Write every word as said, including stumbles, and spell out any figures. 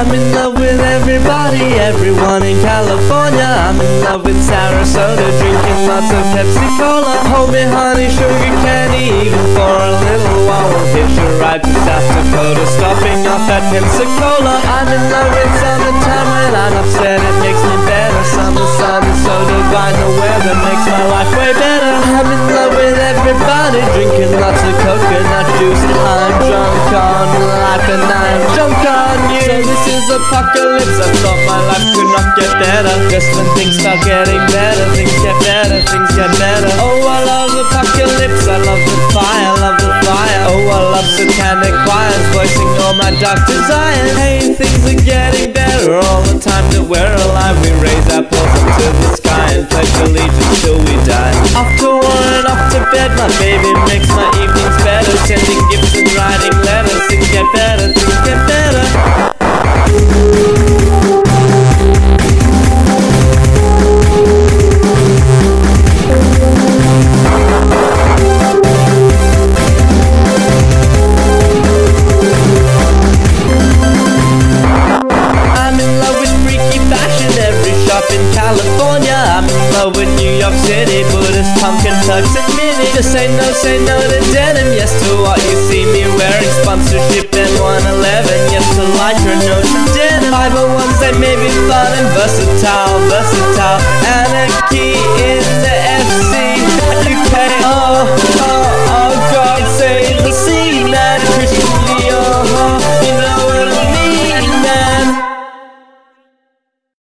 I'm in love with everybody, everyone in California. I'm in love with Sarasota, drinking lots of Pepsi Cola. Hold me honey, sugar candy, even for a little while. We'll hitch a ride to South Dakota, stopping off at Pensacola. I'm in love with summertime, when I'm upset it makes me better. Summer sun is so divine, the weather makes my life way better. I'm in love with everybody, drinking lots of coconut juice. I'm drunk on life and I'm drunk on you. So this is apocalypse, I thought my life could not get better. Just when things start getting better, things get better, things get better. Oh, I love apocalypse, I love the fire, love the fire. Oh, I love satanic choirs voicing all my dark desires. Hey, things are getting better all the time that we're alive. We raise our paws up to the sky and pledge allegiance till we die. Off to war and off to bed, my baby makes my evenings better. Sending gifts and writing letters, things get better, things get better. California, I'm in love with New York City, Buddhist pumpkin tucks and mini. Just say no, say no to denim, yes to what you see me wearing. Sponsorship and one eleven, yes to lycra, no to denim. five oh ones, they may be fun and versatile, versatile.